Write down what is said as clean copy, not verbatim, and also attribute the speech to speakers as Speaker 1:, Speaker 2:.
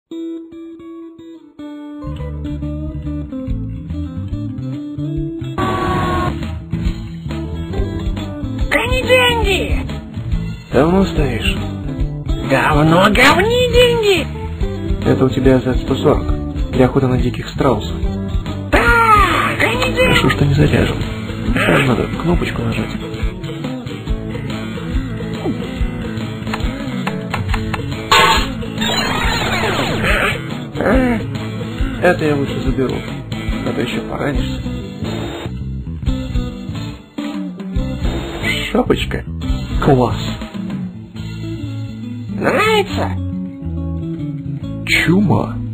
Speaker 1: Гони деньги!
Speaker 2: Давно стоишь?
Speaker 1: Говно, говни деньги!
Speaker 2: Это у тебя за 140 для охоты на диких страусов.
Speaker 1: Да, гони деньги!
Speaker 2: Хорошо, что не заряжен. Сейчас надо кнопочку нажать. Это я лучше заберу, а то еще поранишься. Шапочка. Класс.
Speaker 1: Нравится?
Speaker 2: Чума.